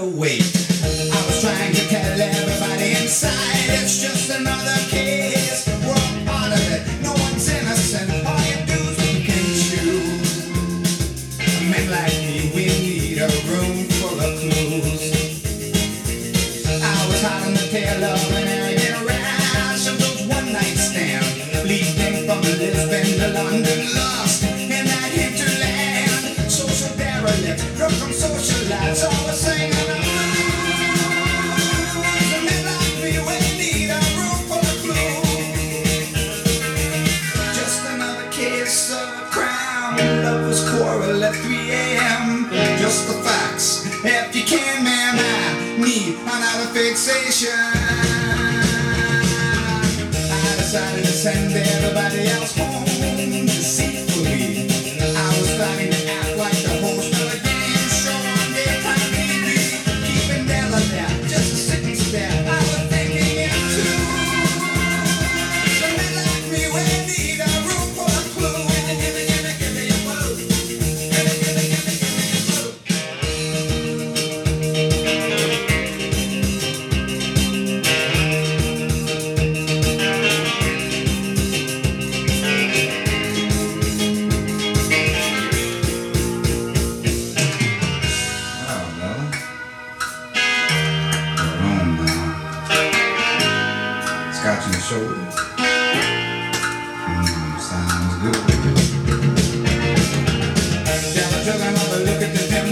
wait. I was trying to tell everybody inside it's just another case. We're all part of it, no one's innocent. All you do is pick and choose. Men like me, we need a room full of clues. I was hot on the tail of an arrogant rash of those one-night stands, leaping from Lisbon to London, lost in that hinterland. Social derelict, drunk from social lives, always singing the blues. And men like me, we need a room full of clues. Just another case of a crime. Lovers quarrel at 3 a.m. Just the facts. If you can, man, I need another fixation. I decided to send everybody else home deceitfully. I was starting to act like the host of a game show on daytime TV, keeping Della there just to sit and stare. I was thinking it too. Some men like me, we need a room full of clues. Give me a clue. Give me Scotch and shoulder. Sounds good. Took another look at the